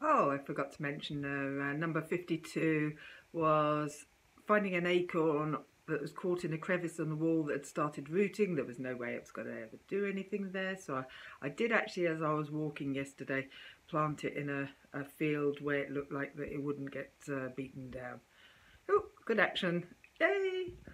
Oh, I forgot to mention number 52 was finding an acorn that was caught in a crevice on the wall that had started rooting. There was no way it was going to ever do anything there. So I did actually, as I was walking yesterday, plant it in a field where it looked like that it wouldn't get beaten down. Oh, good action. Yay!